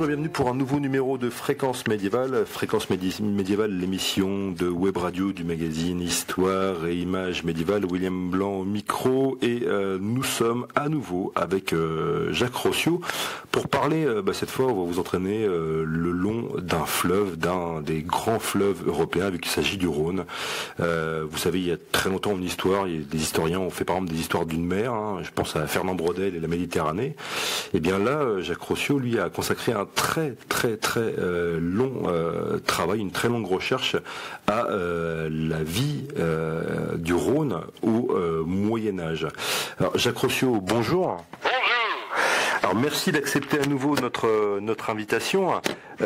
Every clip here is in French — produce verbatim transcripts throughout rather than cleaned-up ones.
bienvenue pour un nouveau numéro de Fréquence Médiévale. Fréquence Médi- Médiévale, l'émission de web radio du magazine Histoire et Images Médiévales. William Blanc au micro et euh, nous sommes à nouveau avec euh, Jacques Rossiot pour parler, euh, bah, cette fois on va vous entraîner euh, le long d'un fleuve, d'un des grands fleuves européens, vu qu'il s'agit du Rhône. Euh, vous savez, il y a très longtemps en histoire, il y a des historiens ont fait par exemple des histoires d'une mer, hein, je pense à Fernand Braudel et la Méditerranée. Et bien là, Jacques Rossiot, lui, a consacré un très très très euh, long euh, travail, une très longue recherche à euh, la vie euh, du Rhône au euh, Moyen-Âge. Alors Jacques Rossiot, bonjour. Bonjour. Alors merci d'accepter à nouveau notre notre invitation.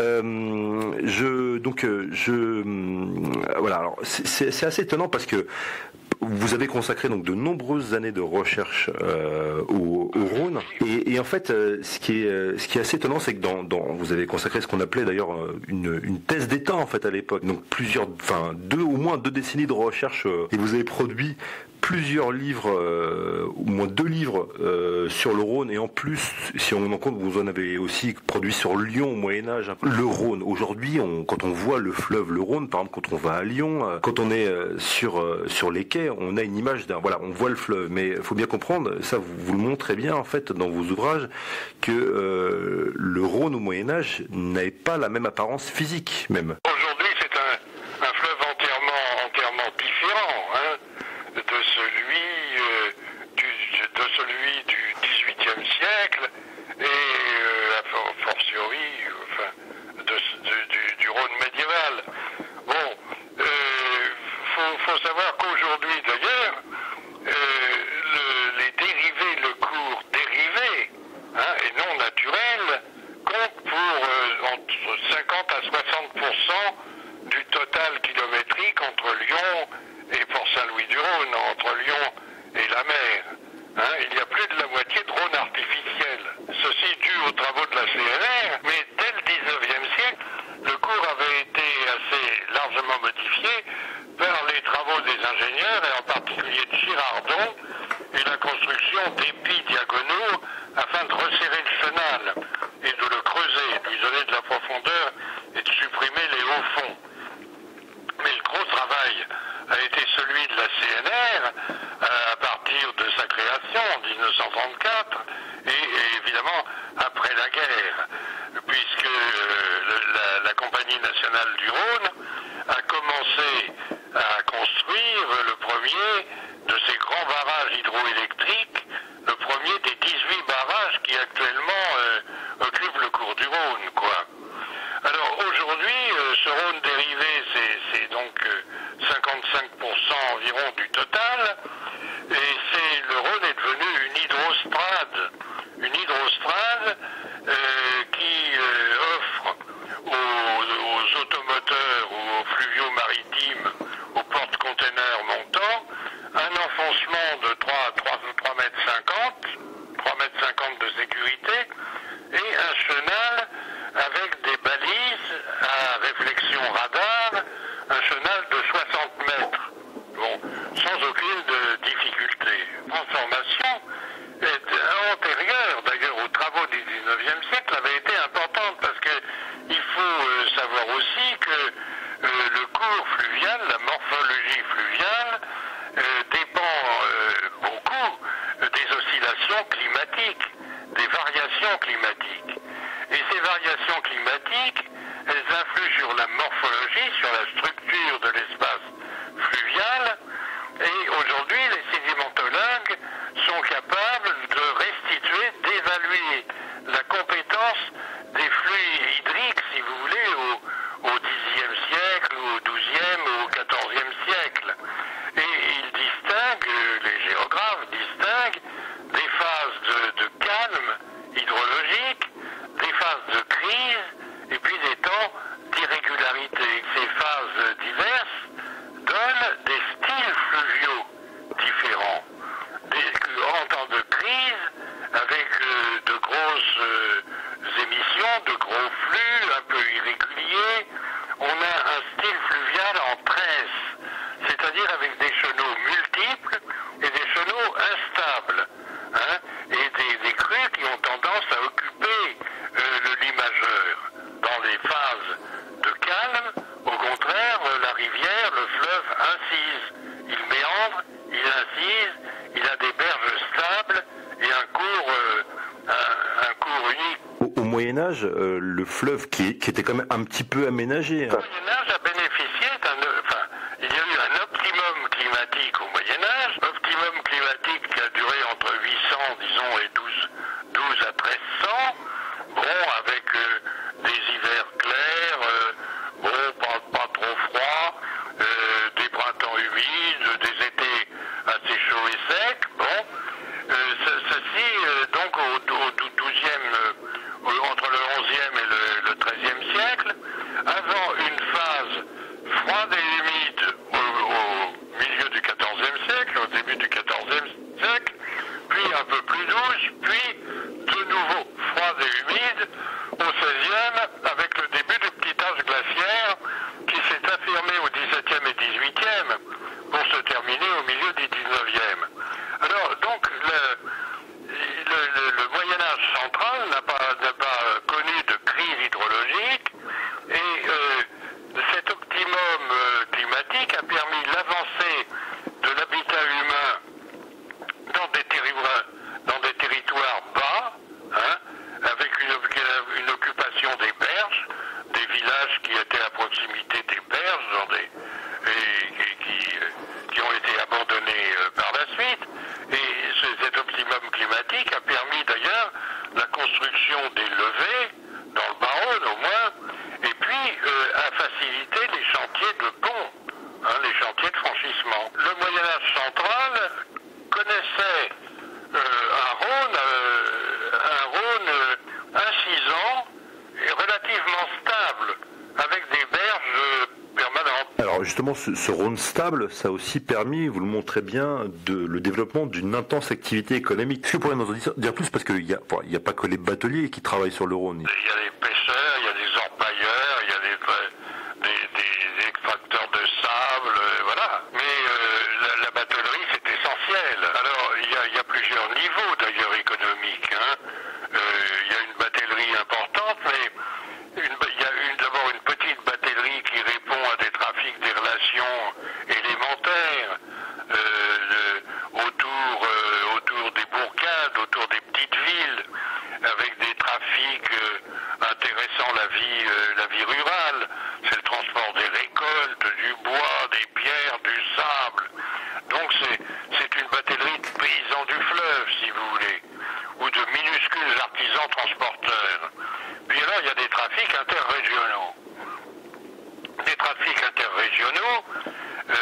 Euh, je donc je euh, voilà. Alors c'est c'est assez étonnant parce que vous avez consacré donc de nombreuses années de recherche euh, au, au Rhône et, et en fait euh, ce qui est euh, ce qui est assez étonnant, c'est que dans, dans vous avez consacré ce qu'on appelait d'ailleurs une, une thèse d'État en fait à l'époque, donc plusieurs enfin deux au moins deux décennies de recherche euh, et vous avez produit plusieurs livres, euh, au moins deux livres euh, sur le Rhône, et en plus, si on en compte, vous en avez aussi produit sur Lyon au Moyen-Âge. Le Rhône, aujourd'hui, on, quand on voit le fleuve le Rhône, par exemple, quand on va à Lyon, euh, quand on est euh, sur euh, sur les quais, on a une image d'un, voilà, on voit le fleuve. Mais il faut bien comprendre, ça vous, vous le montrez bien en fait dans vos ouvrages, que euh, le Rhône au Moyen-Âge n'avait pas la même apparence physique, même. Aujourd'hui, c'est un, un fleuve entièrement entièrement différent, hein, de celui euh, du de celui du dix-huitième siècle et euh, a fortiori enfin de, de, du, du Rhône médiéval. Bon, euh, faut, faut savoir qu'aujourd'hui d'ailleurs euh, le, les dérivés, le cours dérivé, hein, et non naturel, compte pour euh, entre cinquante à soixante pour cent du total kilométrique entre Lyon et Port-Saint-Louis-du-Rhône, entre Lyon et la mer. Hein, il y a plus de la moitié de Rhône artificiel. Ceci dû aux travaux de la C N R, mais dès le dix-neuvième siècle, le cours avait été assez largement modifié par les travaux des ingénieurs, et en particulier de Girardon, et la construction d'épis diagonaux afin de resserrer le chenal et de le creuser, de lui donner de la profondeur et de supprimer les hauts fonds. Mais le gros travail a été celui de la C N R euh, à partir de sa création en dix-neuf cent trente-quatre et, et évidemment après la guerre, puisque euh, le, la, la Compagnie nationale du Rhône a commencé à construire le premier de ces grands barrages hydroélectriques, le premier des dix-huit barrages qui actuellement euh, occupent le cours du Rhône, quoi. Alors aujourd'hui, euh, ce Rhône dérivé, c'est donc euh, cinquante-cinq pour cent environ du total, et c'est le Rhône est devenu une hydrostrade, une hydrostrade euh, qui euh, offre aux, aux automoteurs ou aux fluviaux maritimes, aux porte-containers montants, un enfoncement de trois mètres cinquante, trois mètres cinquante de sécurité, et un chenal avec des balises à réflexion radar, un chenal de soixante mètres, bon, sans aucune de difficulté. Transformation est antérieure d'ailleurs aux travaux du dix-neuvième siècle, avait été importante parce que il faut euh, savoir aussi que euh, le cours fluvial, la morphologie fluviale, euh, dépend euh, beaucoup des oscillations climatiques, des variations climatiques. Et ces variations climatiques, elles influent sur la morphologie, sur la structure de l'espace fluvial. Et aujourd'hui, les sédimentologues sont capables de restituer, d'évaluer la compétence des flux hydriques, si vous voulez, au, au dixième siècle, ou au douzième, ou au quatorzième siècle. Et ils distinguent, les géographes distinguent, des phases de, de calme hydrologique, des phases de crise et puis des temps d'irrégularité. Ces phases diverses donnent des styles fluviaux différents. Des, en temps de crise, avec euh, de grosses euh, émissions, de gros flux un peu irréguliers, on a un style fluvial en tresse, c'est-à-dire avec des chenaux multiples et des chenaux instables, hein, et des, des crues qui ont tendance à occuper euh, le lit majeur. Âge, euh, le fleuve qui, qui était quand même un petit peu aménagé. Hein. Le Moyen Âge a bénéficié d'un, enfin, il y a eu un optimum climatique au Moyen Âge, optimum climatique qui a duré entre huit cents, disons, et douze à treize cents, bon, avec euh, des hivers clairs, euh, bon, pas, pas trop froids, euh, des printemps humides, des étés assez chauds et secs, bon, euh, ce, ceci, euh, donc, au, au douzième, euh, entre le onzième et le, le treizième siècle, avant une phase froide et humide au, au milieu du quatorzième siècle, au début du quatorzième siècle, puis un peu plus douce, puis de nouveau froide et humide au seizième, avec le début du petit âge glaciaire qui s'est affirmé au dix-septième et dix-huitième pour se terminer au milieu du dix-neuvième. Alors donc le, le, le, le Moyen Âge central n'a pas, n'a pas connu de crise hydrologique et euh, cet optimum euh, climatique a permis l'avancée de l'habitat humain dans des territoires, dans des territoires bas, hein, avec une, une occupation des berges, des villages qui étaient à proximité des berges, dans des, et, et qui, qui ont été abandonnés euh, par la suite. Et ce, cet optimum climatique a permis d'ailleurs la construction des levées, dans le Baronne au moins, et puis euh, a facilité les chantiers de pont, hein, les chantiers de franchissement. Le Moyen Âge central connaissait euh, un Rhône, euh, un Rhône euh, incisant et relativement stable, avec des berges euh, permanentes. Alors justement, ce, ce Rhône stable, ça a aussi permis, vous le montrez bien, de, le développement d'une intense activité économique. Est-ce que vous pourriez nous en dire plus, parce qu'il n'y a, a pas que les bateliers qui travaillent sur le Rhône. Il y a des pêcheurs, il y a des orpailleurs, il y a des, des, des extracteurs de sable, euh, voilà. Mais euh, la, la batellerie, c'est essentiel. Alors, il y a, il y a plusieurs niveaux d'ailleurs économiques. Hein. Euh, il y a une batellerie importante, mais une, il y a une, d'abord une petite batellerie qui répond à des trafics, des relations élémentaires euh, le, autour, euh, autour des bourgades, autour des petites villes, avec des trafics euh, intéressant la vie, euh, la vie rurale. C'est le transport des récoltes, du bois, des pierres, du sable. Donc c'est, c'est une batellerie de paysans du fleuve, si vous voulez, ou de minuscules artisans transporteurs. Puis alors il y a des trafics interrégionaux. Des trafics interrégionaux euh,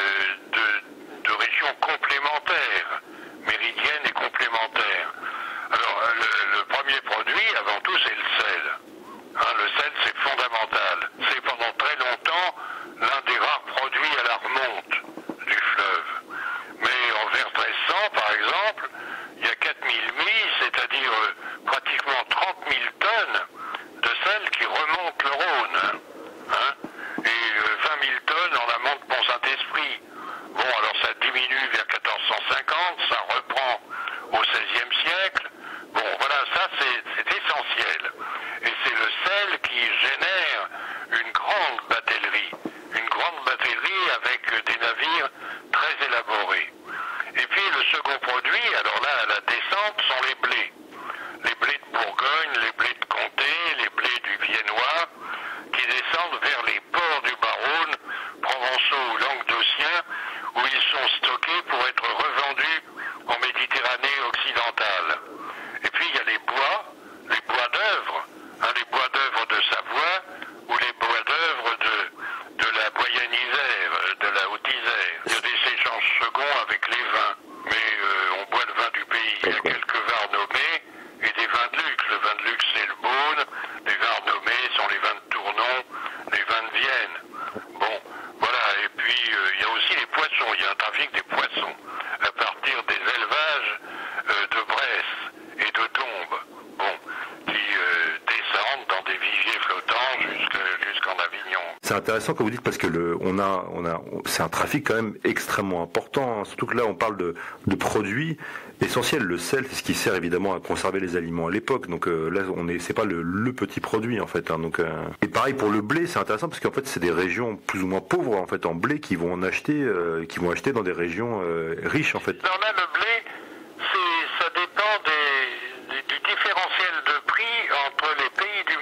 de, de régions complémentaires, méridiennes et complémentaires. Alors, le, le premier produit, avant tout, c'est le sel. Hein, le sel, c'est fondamental. C'est pendant très longtemps l'un des rares produits à la remonte du fleuve. Mais en vers treize cents, par exemple, il y a quatre mille milles, c'est-à-dire euh, pratiquement trente mille tonnes de sel qui remontent le Rhône. Hein, hein, et euh, vingt mille tonnes en amont de Pont-Saint-Esprit. Bon, alors ça diminue vers quatorze cent cinquante, ça reprend au seizième siècle. Bon, voilà, ça c'est, c'est essentiel. Et c'est le sel qui génère une grande batellerie. Une grande batellerie avec des navires très élaborés. Et puis le second produit, alors là, à la descente, sont les blés. Les blés de Bourgogne, les blés de Comté, les blés du Viennois, qui descendent vers les ports du Baronne, provençaux ou languedociens, où ils sont stockés pour être revendus en Méditerranée occidentale. Et puis il y a les bois, les bois d'œuvre, hein, les bois d'œuvre de Savoie ou les bois d'œuvre de, de la Boyenne-Isère, de la Haute-Isère. Il y a des échanges seconds avec les vins, mais euh, on boit le vin du pays. Il y a quelques vins renommés et des vins de luxe. Le vin de luxe c'est le Beaune, les vins renommés sont les vins de Tournon, les vins de Vienne. Bon, voilà, et puis euh, il y a aussi les poissons, il y a un trafic des poissons à partir des élevages euh, de Bresse et de Dombes, bon, qui euh, descendent dans des viviers flottants jusque, jusqu'en Avignon. C'est intéressant quand vous dites, parce que le, on a, on a, c'est un trafic quand même extrêmement important, hein, surtout que là on parle de, de produits essentiels. Le sel, c'est ce qui sert évidemment à conserver les aliments à l'époque, donc euh, là on est, c'est pas le, le petit produit en fait. Hein, donc, euh, et pareil pour le blé, c'est intéressant parce qu'en fait c'est des régions plus ou moins pauvres en fait en blé qui vont en acheter, euh, qui vont acheter dans des régions euh, riches en fait. Alors là le blé, c'est, ça dépend des, des, du différentiel de prix entre les pays du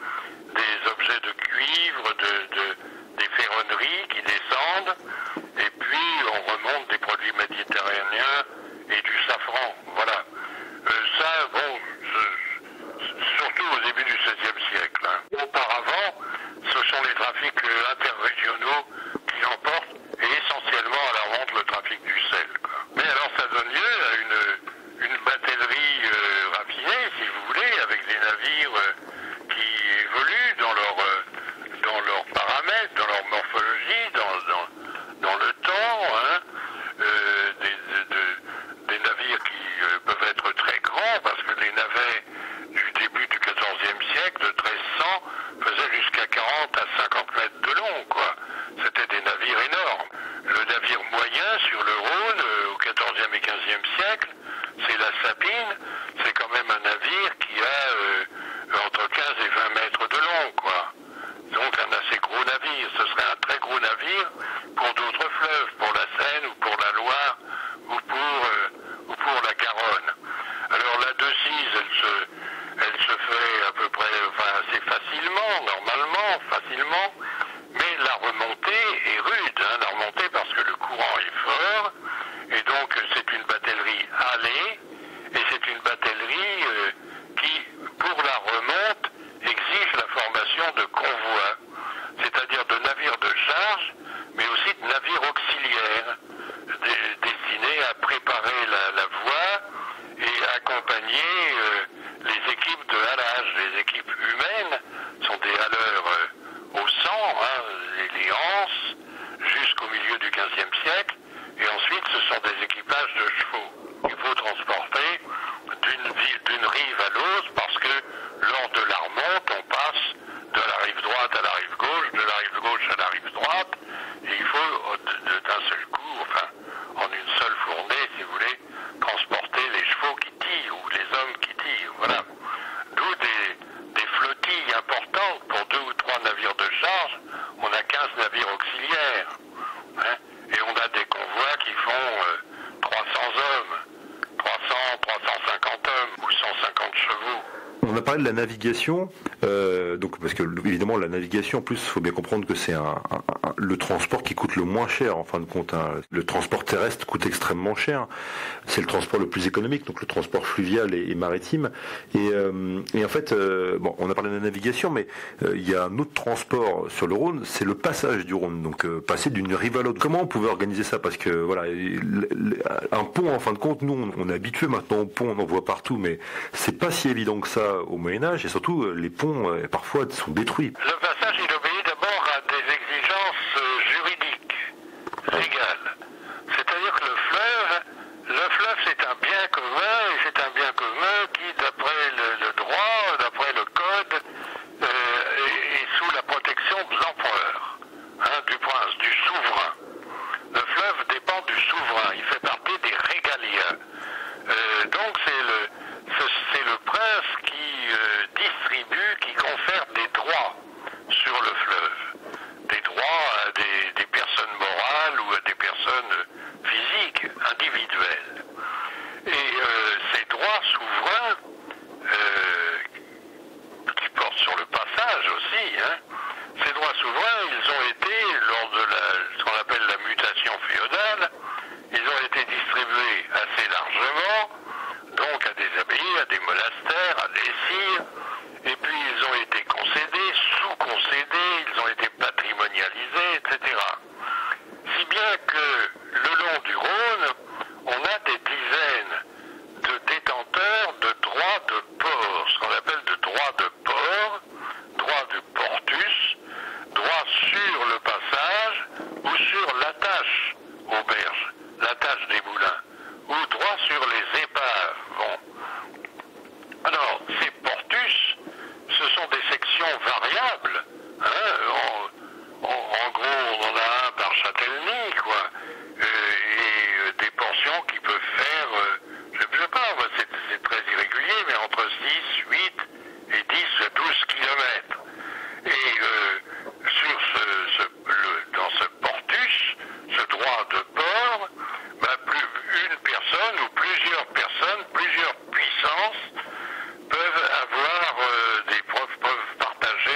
des objets de cuivre, de, de, des ferronneries qui descendent, et puis on remonte des produits méditerranéens et du safran. Voilà. Euh, ça, bon, je, surtout au début du seizième siècle. Hein. Auparavant, ce sont les trafics interrégionaux qui l'emportent, et essentiellement à la vente le trafic du sel. Quoi. Mais alors ça donne lieu à une, une batellerie euh, raffinée, si vous voulez, avec des navires euh, qui évoluent dans leur, euh, dans leurs paramètres, dans leur morphologie, dans, dans, dans le temps, hein, euh, des, de, de, des navires qui euh, peuvent être très grands, parce que les navets du début du quatorzième siècle, de treize cents, faisaient jusqu'à quarante à cinquante mètres de long, quoi. C'était des navires énormes. Le navire moyen sur le Rhône, euh, au quatorzième et quinzième siècle, c'est la Sabine, c'est quand même un navire qui a euh, entre quinze et vingt mètres de long, quoi. Donc un assez gros navire. Ce serait un très gros navire pour d'autres fleuves, pour la Seine ou pour la Loire ou pour, euh, ou pour la Garonne. Alors la Decize, elle se, elle se fait à peu près, enfin assez facilement, normalement, facilement, mais la remontée est rude, hein, la remontée parce que le courant est fort, et donc c'est une batellerie allée, et c'est une batellerie euh, qui, pour la remonte, exige la formation de convois, c'est-à-dire de navires de charge, mais aussi de navires auxiliaires, dé- destinés à préparer la, la voie et à accompagner euh, les équipes de halage. Les équipes humaines sont des haleurs euh, au sang, hein, les, les anses, jusqu'au milieu du quinzième siècle, et ensuite ce sont des équipages de chevaux. Il faut transporter d'une, vi- d'une rive à l'autre, parce que lors de la remonte, on passe de la rive droite à la rive gauche, de la rive gauche à la rive droite, et il faut de- de- d'un seul coup, enfin, en une seule fournée, si vous voulez, transporter les chevaux qui tirent, ou les hommes qui tirent, voilà. D'où des, des flottilles importantes pour deux ou trois navires de charge, on a quinze navires auxiliaires, hein, et on a des convois qui font euh, trois cents hommes, trois cents, trois cent cinquante hommes, ou cent cinquante chevaux. On a parlé de la navigation, euh, donc parce que évidemment la navigation, en plus, il faut bien comprendre que c'est un, un, un- le transport qui coûte le moins cher en fin de compte. Hein. Le transport terrestre coûte extrêmement cher. C'est le transport le plus économique, donc le transport fluvial et, et maritime. Et, euh, et en fait, euh, bon, on a parlé de la navigation, mais euh, il y a un autre transport sur le Rhône, c'est le passage du Rhône, donc euh, passer d'une rive à l'autre. Comment on pouvait organiser ça? Parce que voilà, l- l- un pont, en fin de compte, nous, on, on est habitué maintenant au pont, on en voit partout, mais c'est pas si évident que ça au Moyen-Âge, et surtout euh, les ponts euh, parfois sont détruits. Le passage, il obéit d'abord à des exigences euh, juridiques, légales. C'est-à-dire que le fleuve, le fleuve c'est un bien commun, et c'est un bien commun qui, d'après le, le droit, d'après le code, euh, est, est sous la protection de l'empereur, hein, du prince, du souverain. Le fleuve dépend du souverain, il fait partie des régalias. Euh, donc c'est le, c'est, c'est le prince qui euh, distribue, qui confère des droits sur le fleuve. Des droits à des, des personnes morales ou à des personnes physiques, individuelles. Et euh, ces droits souverains, euh, qui portent sur le passage aussi, hein, ces droits souverains, ils ont été, lors de la, ce qu'on appelle la mutation féodale, ils ont été distribués assez largement, donc à des abbayes, à des monastères, à des sires, et puis ils ont été concédés, sous-concédés, ils ont été patrimonialisés, et cetera. Si bien que le long du Rhône, on a des dizaines de détenteurs de droits de port, ce qu'on appelle de droits de port, droit du portus, droit sur le passage ou sur l'attache aux berges, l'attache des moulins, ou droit sur les épaves. Bon. Alors, ces portus, ce sont des sections variables. Hein, en, en, en gros, on en a un par Châtellenie, quoi. Euh, et euh, des portions qui peuvent faire, euh, je ne sais pas, moi, c'est, c'est très irrégulier, mais entre six, huit et dix à douze kilomètres. Et euh, sur ce, ce, le, dans ce portus, ce droit de port, bah, plus, une personne ou plusieurs personnes, plusieurs puissances peuvent avoir euh, des preuves, peuvent partager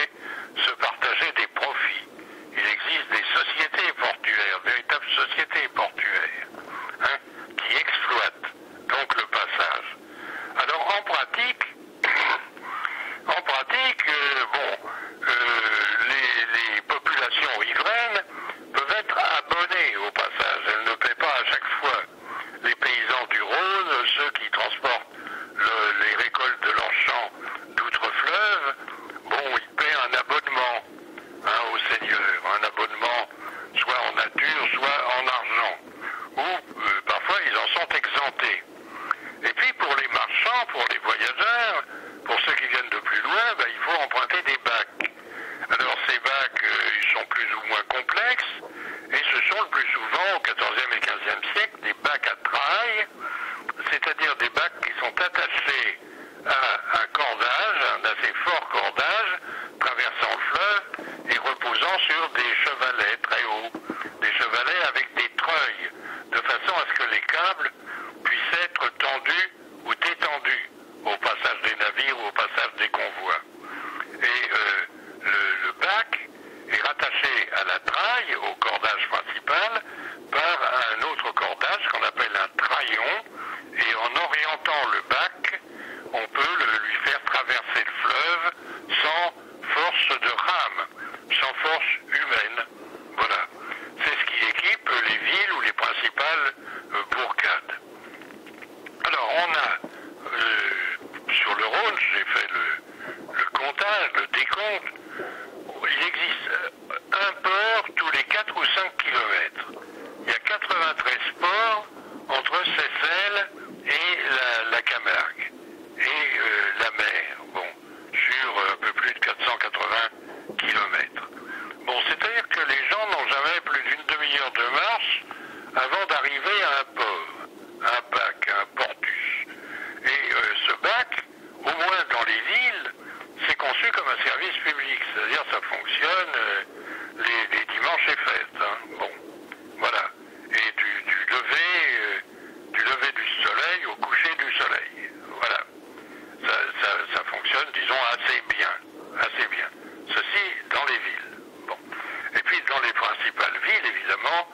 complexes, et ce sont le plus souvent, au quatorzième et quinzième siècle, des bacs à trailles, c'est-à-dire des bacs qui sont attachés à un cordage, un assez fort cordage, traversant le fleuve et reposant sur des chevalets très hauts, des chevalets avec des treuils, de façon à ce que les câbles puissent être tendus ou détendus au passage des navires ou au passage des convois. Et euh, le, le bac est rattaché à la traille, au cordage principal, par un autre cordage qu'on appelle un traillon, et en orientant le bac, on peut le, lui faire traverser le fleuve sans force de rame, sans force humaine. Voilà. C'est ce qui équipe les villes ou les principales euh, bourgades. Alors on a, euh, sur le Rhône, j'ai fait le, le comptage, le décompte, il existe un port tous les quatre ou cinq kilomètres. Il y a quatre-vingt-treize ports entre Seyssel et la, la Camargue et euh, la mer, bon, sur un peu plus de quatre cent quatre-vingts kilomètres. Bon, c'est-à-dire que les gens n'ont jamais plus d'une demi-heure de marche avant d'arriver à un port, un bac, un portus. Et euh, ce bac, au moins dans les villes, c'est conçu comme un service public, c'est-à-dire ça fonctionne euh, les, les dimanches et fêtes. Hein. Bon, voilà. Et du, du lever, euh, du lever du soleil au coucher du soleil. Voilà. Ça, ça, ça fonctionne, disons, assez bien, assez bien. Ceci dans les villes. Bon. Et puis dans les principales villes, évidemment,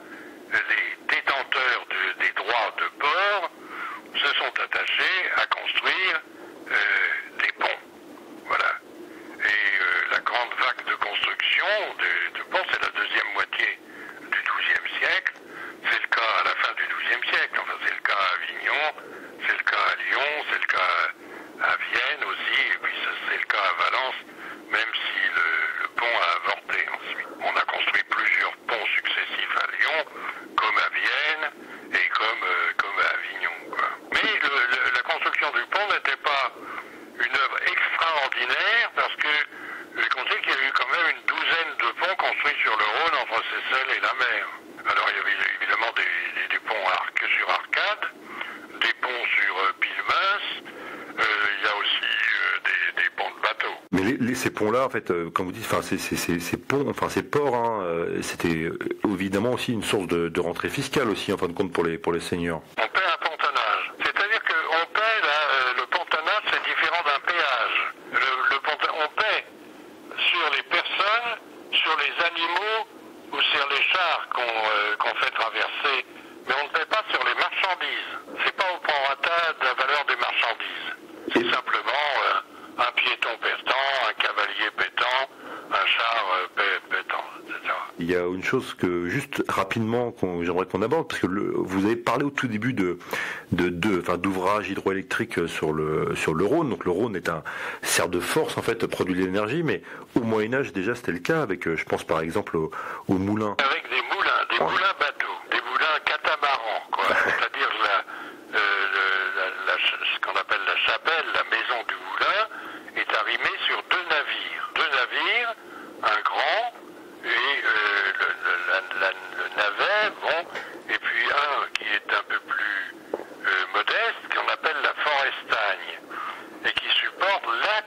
les détenteurs de, des droits de port se sont attachés à construire euh, des ponts. Voilà. Et euh, la grande vague de construction de, de ponts, c'est la deuxième moitié du douzième siècle. C'est le cas à la fin du douzième siècle. Enfin, c'est le cas à Avignon, c'est le cas à Lyon, c'est le cas à Vienne aussi, et puis c'est le cas à Valence, même si le, le pont a avorté ensuite. On a construit plusieurs ponts successifs à Lyon, comme à Vienne et comme, euh, comme à Avignon, quoi. Mais le, le, la construction du pont n'était pas une œuvre extraordinaire, parce que j'ai compté qu'il y a eu quand même une douzaine de ponts construits sur le Rhône entre Seyssel et la mer. Alors il y avait évidemment des, des, des ponts arc, sur arcade, des ponts sur euh, piles minces, euh, il y a aussi euh, des, des ponts de bateaux. Mais les, les, ces ponts-là, en fait, euh, comme vous dites, enfin, ces, ces, ces, ces ponts, enfin ces ports, hein, euh, c'était euh, évidemment aussi une source de, de rentrée fiscale aussi, en fin de compte, pour les, pour les seigneurs. On paie un pontonnage. C'est-à-dire qu'on paie, là, euh, le pontonnage, c'est différent d'un péage. Le, le ponton, on paie sur les personnes, sur les animaux ou sur les chars qu'on euh, qu'on fait traverser, mais on ne paie pas sur les marchandises. C'est pas au prorata de la valeur des marchandises. C'est simplement euh, un piéton pétant, un cavalier pétant, un char euh, pé- pétant, et cetera. Il y a une chose que juste rapidement qu'on, j'aimerais qu'on aborde, parce que le, vous avez parlé au tout début de, de, de enfin, d'ouvrages hydroélectriques sur le, sur le Rhône. Donc le Rhône est un sert de force, en fait, produit de l'énergie, mais au Moyen Âge déjà c'était le cas avec, je pense par exemple au, au moulin. Avec des moulins, des Ouais. moulins bateaux, des moulins catamarans, quoi. C'est-à-dire la, euh, le- la, la, ce qu'on appelle la chapelle, la maison du moulin, est arrimée sur deux navires. Deux navires, un grand et euh, le, le, la- la- le navet, bon, et puis un qui est un peu plus euh, modeste, qu'on appelle la forestagne, et qui supporte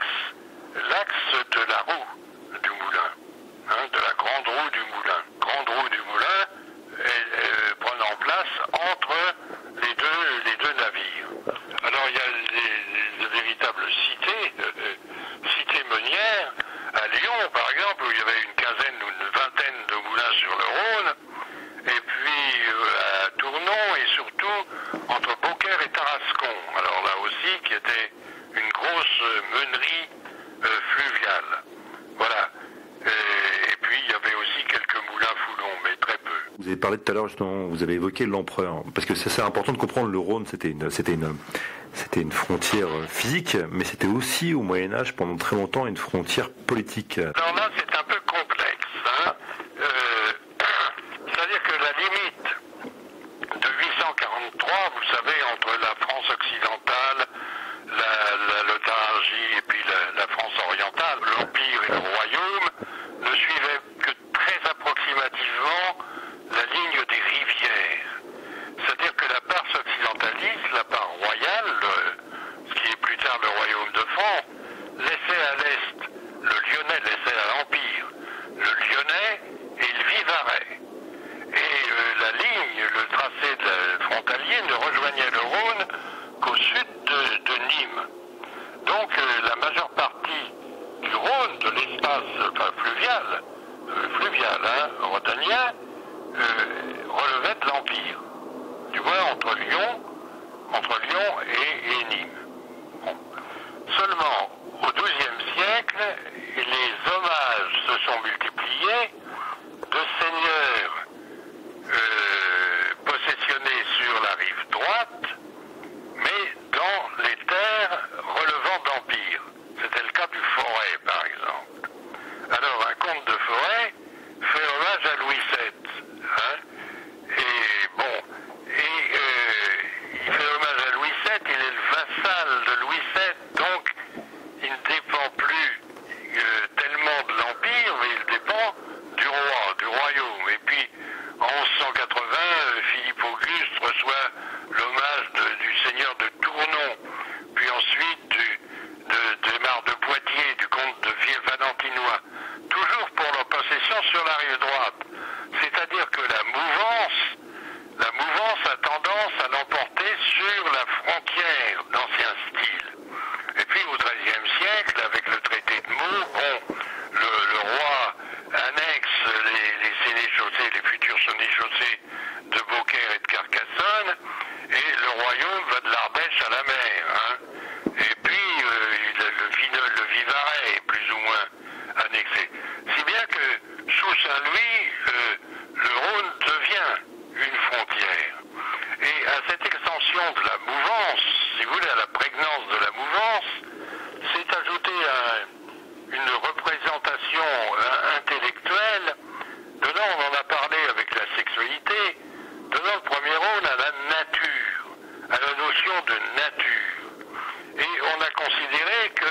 l'axe, l'axe de la roue du moulin, hein, de la grande roue du moulin. Grande roue du moulin est, est, prenant place entre les deux, les deux navires. Alors il y a les, les véritables cités, euh, cités meunières, à Lyon par exemple, où il y avait une quinzaine ou une vingtaine de moulins sur le Rhône, et puis euh, à Tournon et surtout entre Beaucaire et Tarascon. Alors là aussi qui était une grosse meunerie euh, fluviale. Voilà. Et, et puis il y avait aussi quelques moulins foulons, mais très peu. Vous avez parlé tout à l'heure justement, vous avez évoqué l'empereur, parce que c'est, c'est important de comprendre, le Rhône c'était une, c'était une, c'était une frontière physique, mais c'était aussi au Moyen Âge pendant très longtemps une frontière politique. Alors là c'est un peu complexe, hein. Euh, c'est-à-dire que la limite de huit cent quarante-trois, vous savez, entre la France occidentale, la, la, l'Otharingie et puis la, la France orientale, l'Empire et le Royaume, ne suivaient que très approximativement fluvial, euh, fluvial, hein, rhodanien, euh, relevait de l'Empire. Tu vois, entre Lyon, entre Lyon et, et Nîmes. Bon. Seulement, au douzième siècle, les hommages se sont multipliés de seigneurs euh, possessionnés sur la rive droite, mais dans les terres relevant d'Empire. C'était le cas du Forêt, par exemple. Alors, un comte de Forêt fait hommage à Louis sept. Hein, et bon, et euh, il fait hommage à Louis sept, il est le vassal de Louis sept, donc il ne dépend plus euh, tellement de l'Empire, mais il dépend du roi, du royaume. Et puis, en onze cent quatre-vingts, euh, Philippe Auguste reçoit l'hommage de- du seigneur de Tournon, puis ensuite du, de, de Mar de Poitiers, du comte de Vieux-Valentinois, toujours pour leur possession sur la rive droite. C'est-à-dire que la mouvance, la mouvance a tendance à l'emporter sur la frontière d'ancien style. Et puis au treizième siècle, avec le traité de Meaux, bon, le, le roi annexe les, les sénéchaussées, les futurs sénéchaussées de Beaucaire et de Carcassonne, et le royaume va de l'Ardèche à la mer. Hein. Et puis euh, il- le, Vino- le Vivarais est plus ou moins annexé. Si bien que sous Saint-Louis, euh, le Rhône devient une frontière. Et à cette extension de la mouvance, si vous voulez, à la prégnance de la mouvance, s'est ajoutée un- une représentation euh, intellectuelle, donnant, on en a parlé avec la sexualité, donnant le premier rôle à la nature, à la notion de nature. Et on a considéré que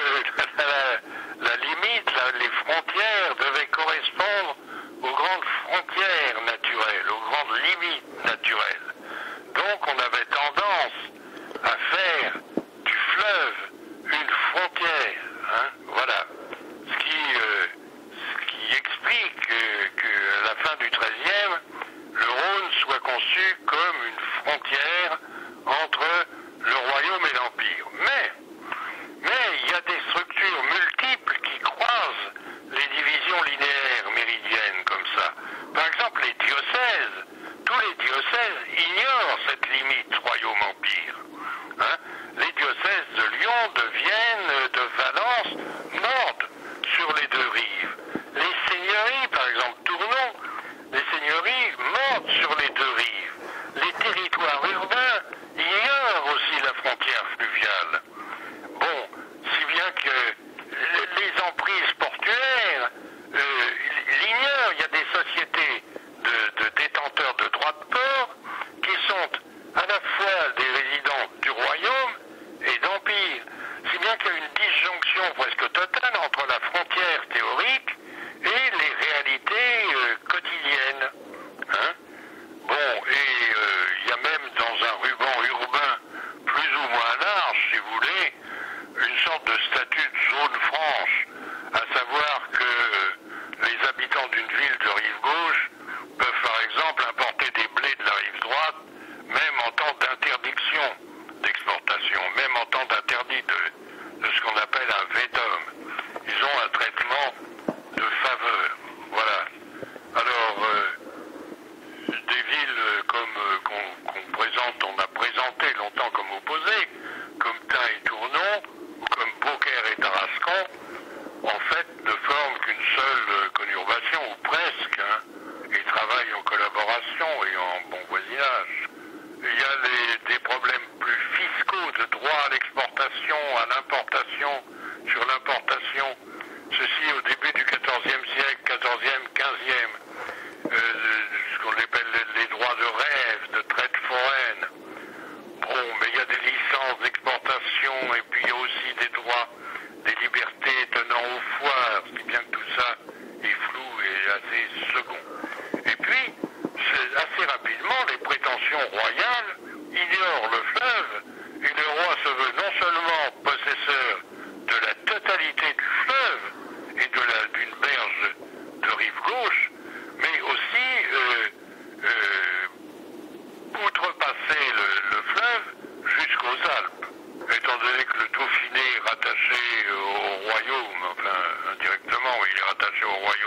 la, la limite, la- les frontières devaient correspondre aux grandes frontières naturelles, aux grandes limites naturelles. Donc on avait tendance à faire du fleuve une frontière. Hein, voilà. Ce qui, euh, ce qui explique euh, qu'à la fin du treizième, le Rhône soit conçu comme une frontière entre le royaume et l'Empire. Mais, mais il y a des structures multiples qui croisent les divisions linéaires méridiennes comme ça. Par exemple, les diocèses, tous les diocèses ignorent cette limite royaume-empire. Hein, les diocèses de Lyon, de Vienne, de Valence mordent sur les deux rives. Les seigneuries, par exemple Tournon, les seigneuries mordent sur les deux rives. Les territoires urbains ignorent aussi la frontière fluviale. Bon, si bien que les emprises portuaires euh, l'ignorent. Il y a des sociétés de, de détenteurs de droits de port qui sont à la fois des résidents du royaume et d'empire. Si bien qu'il y a une disjonction presque totale entre la frontière théorique et les réalités euh, quotidiennes. Hein? Bon, et euh, il y a même dans un ruban urbain plus ou moins large, si vous voulez, une sorte de statut de zone franche, à savoir que euh, les habitants d'une ville de rive gauche peuvent par exemple importer des blés de la rive droite, même en temps d'interdiction d'exportation, même en temps d'interdit de, de ce qu'on appelle un vétum. Ils ont un traitement de faveur. Voilà. Alors, euh, des villes euh, comme euh, qu'on qu'on présente, on a présenté longtemps comme opposées, comme Tain et Tournon, ou comme Beaucaire et Tarascon, en fait ne forment qu'une seule euh, conurbation, ou presque, hein, et travaillent en collaboration et en bon voisinage. Il y a les- des problèmes plus fiscaux de droit à l'exportation, à l'importation, sur l'importation, ceci au début du quatorzième siècle, quatorzième, quinzième, euh, ce qu'on appelle les, les droits de rêve, de traite foraine. Bon, mais il y a des licences d'exportation et puis il y a aussi des droits, des libertés tenant aux foires, si bien que tout ça est flou et assez second. Et puis, c'est assez rapidement, les prétentions royales ignorent le fleuve et le roi se veut non seulement possesseur de la totalité du fleuve et de la- d'une berge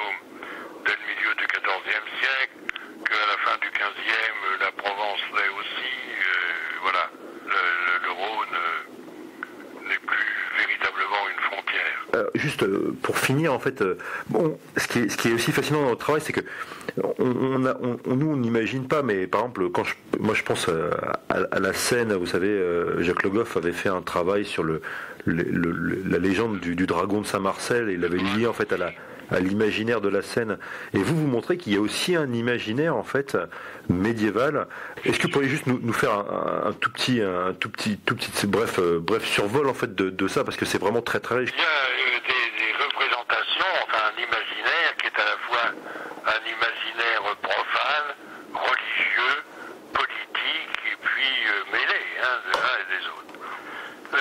royaume dès le milieu du quatorzième siècle, qu'à la fin du quinzième, la Provence l'est aussi. Euh, voilà, le, le, le Rhône euh, n'est plus véritablement une frontière. Euh, juste euh, pour finir, en fait, euh, bon, ce qui est, ce qui est aussi fascinant dans notre travail, c'est que on, on a, on, nous, on n'imagine pas, mais par exemple, quand je, moi je pense à, à, à la Seine, vous savez, euh, Jacques Le Goff avait fait un travail sur le, le, le la légende du, du dragon de Saint-Marcel, et il l'avait lié en fait à la à l'imaginaire de la Seine. Et vous, vous montrez qu'il y a aussi un imaginaire en fait médiéval. Est-ce que vous pourriez juste nous, nous faire un, un tout petit, un tout petit, tout petit, bref, euh, bref survol en fait de, de ça, parce que c'est vraiment très très riche. Il y a euh, des, des représentations, enfin un imaginaire qui est à la fois un imaginaire profane, religieux, politique et puis euh, mêlé hein, de l'un et des autres. Euh,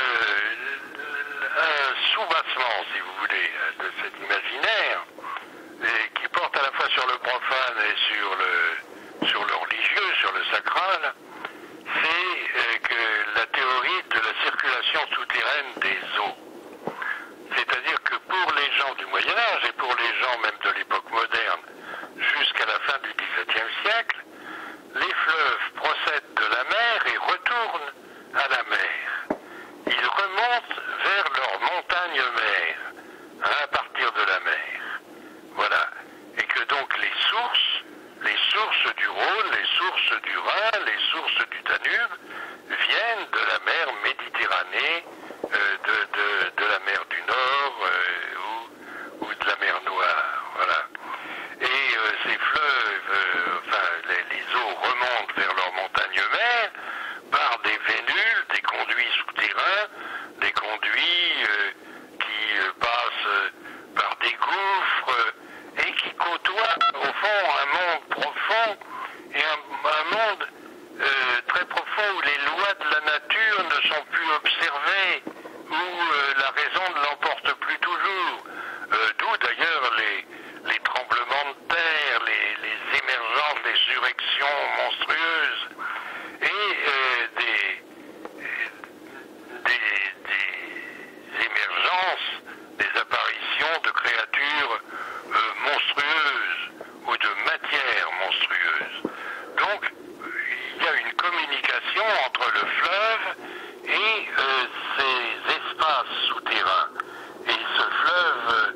un soubassement, si vous voulez, de cet imaginaire, et qui porte à la fois sur le profane et sur le, sur le religieux, sur le sacral, c'est euh, que la théorie de la circulation souterraine des eaux. C'est-à-dire que pour les gens du Moyen-Âge et pour les gens même de l'époque moderne, jusqu'à la fin du dix-septième siècle, les fleuves procèdent de la mer et retournent à la mer. Ils remontent vers leur montagne-mère, hein, à partir de la mer. Voilà. Et que donc les sources, les sources du Rhône, les sources du Rhin, les sources du Danube, viennent de la mer Méditerranée, euh, de, de, de la mer du Nord euh, ou, ou de la mer Noire. Voilà. Et euh, ces fleuves, euh, enfin les, les eaux remontent vers leur montagne-mère par des vénules, des conduits souterrains, des conduits euh, qui euh, passent euh, par des gouffres euh, et qui côtoient au fond un monde profond et un, un monde euh, très profond où les lois de la nature ne sont plus observées, où euh, la raison ne l'emporte plus toujours. Euh, D'où d'ailleurs les, les tremblements de terre, les, les émergences, les surrections monstrueuses et euh, des, des, des émergences, des apparitions de créatures euh, monstrueuses ou de matières monstrueuses. Donc il y a une communication entre le fleuve et euh, ces espaces souterrains. Et ce fleuve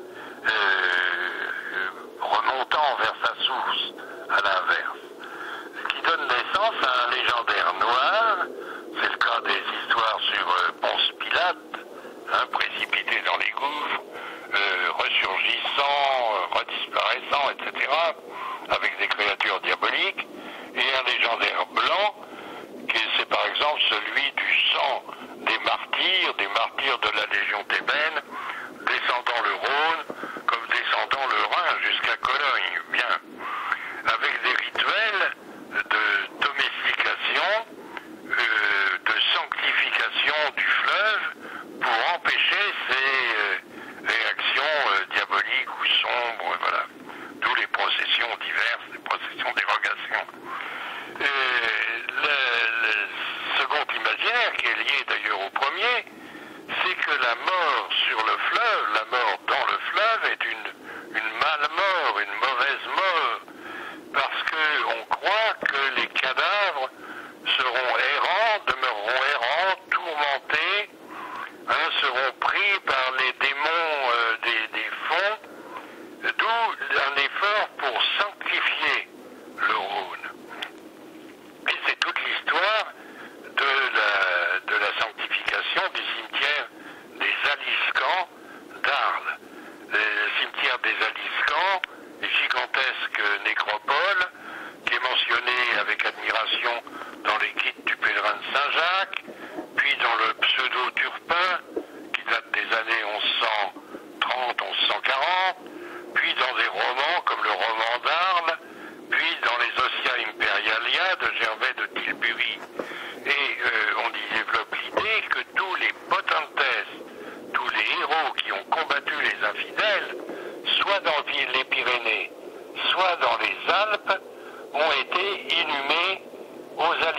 euh, remontant vers sa source, à l'inverse, qui donne naissance à un légendaire noir. C'est le cas des histoires sur euh, Ponce Pilate, hein, précipité dans les gouffres, euh, ressurgissant, euh, redisparaissant, et cetera, avec des créatures diaboliques, et un légendaire blanc, qui c'est par exemple celui du sang des martyrs, des martyrs de la Légion thébaine, descendant le Rhône, comme descendant le Rhin jusqu'à Cologne, bien, avec des rituels de domestication, euh, de sanctification du fleuve, pour empêcher ces euh, réactions euh, diaboliques ou sombres, voilà. D'où les processions diverses, les processions d'érogation. Euh, le, le second imaginaire, qui est lié d'ailleurs au premier, c'est que la mort sur le fleuve, la mort dans le fleuve est une, une male-mort, une mauvaise mort, parce qu'on croit que les cadavres seront errants, demeureront errants, tourmentés, hein, seront pris par les démons euh, des, des fonds, d'où un effort pour sanctifier le Rhône. Et c'est toute l'histoire de la, de la sanctification du cimetière des Aliscamps d'Arles. Le cimetière des Aliscamps, gigantesque nécropole, qui est mentionnée avec admiration dans les guides du pèlerin de Saint-Jacques, puis dans le pseudo-Turpin, qui date des années onze cent trente à onze cent quarante, puis dans des romans comme le roman d'Arles, puis dans les Ossia Imperialia de Gervais de Tilbury. Et euh, on y développe l'idée que tous les potentes, tous les héros qui ont combattu les infidèles, soit dans les Pyrénées, soit dans les Alpes, ont été inhumés aux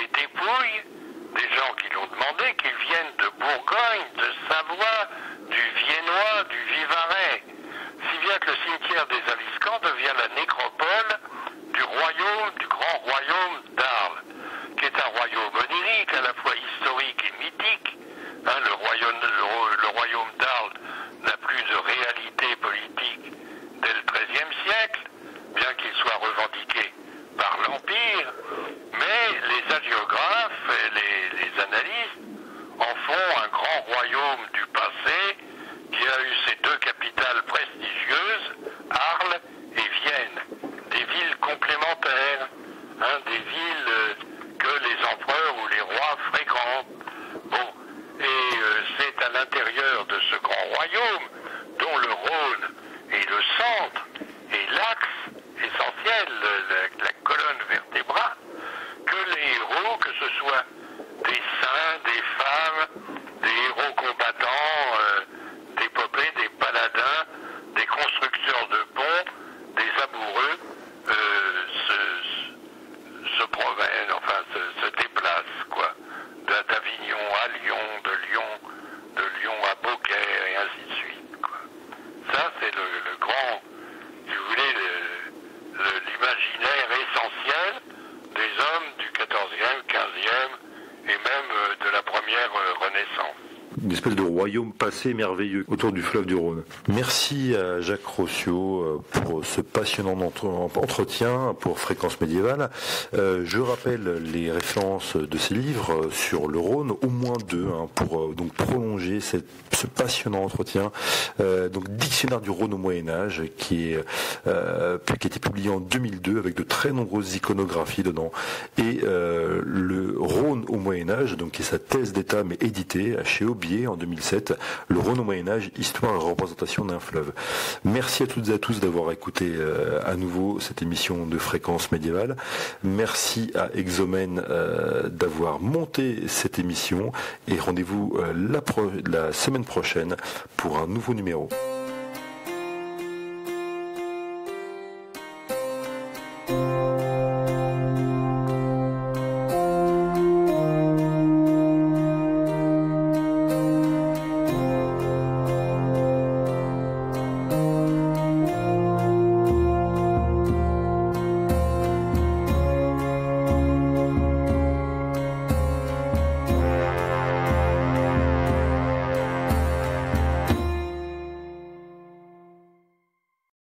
des dépouilles, des gens qui l'ont demandé, qui viennent de Bourgogne, de Savoie, du Viennois, du Vivarais. Si bien que le cimetière des Aliscamps devient la nécropole du royaume, du grand royaume d'Arles, qui est un royaume onirique, à la fois historique et mythique. Hein, le royaume, le, le royaume d'Arles n'a plus de réalité politique dès le treizième siècle, bien qu'il soit revendiqué par l'Empire, mais les hagiographes et les, les analystes en font un grand royaume du passé qui a eu ses deux capitales prestigieuses, Arles et Vienne, des villes complémentaires, hein, des villes que les empereurs ou les rois fréquentent. Bon, et euh, c'est à l'intérieur de ce grand royaume, dont le Rhône est le centre et l'axe essentiel, la, la colonne vertébrale, que les héros, que ce soit des saints, des femmes, des héros combattants, euh, d'épopées, des paladins, des constructeurs de ponts, des amoureux, euh, se, se promènent, enfin se, se déplacent, quoi, d'Avignon à Lyon, de Lyon, de Lyon à Beaucaire, et ainsi de suite, quoi. Ça, c'est le, le grand, si vous voulez, le, le, l'imaginaire essentiel des hommes du quatorzième, quinzième et même de la première Renaissance. Une espèce de royaume passé merveilleux autour du fleuve du Rhône. Merci à Jacques Rossiot pour ce passionnant entretien pour Fréquence Médiévale. Euh, je rappelle les références de ces livres sur le Rhône, au moins deux, hein, pour euh, donc prolonger cette, ce passionnant entretien. Euh, donc Dictionnaire du Rhône au Moyen-Âge, qui, est, euh, qui a été publié en deux mille deux avec de très nombreuses iconographies dedans, et euh, le Rhône au Moyen-Âge, donc qui est sa thèse d'État mais édité chez Aubier en deux mille sept, le Rhône au Moyen-Âge, histoire et représentation d'un fleuve. Merci à toutes et à tous d'avoir écouté euh, à nouveau cette émission de Fréquence Médiévale. Merci à Exomène euh, d'avoir monté cette émission, et rendez-vous euh, la, pro- la semaine prochaine pour un nouveau numéro.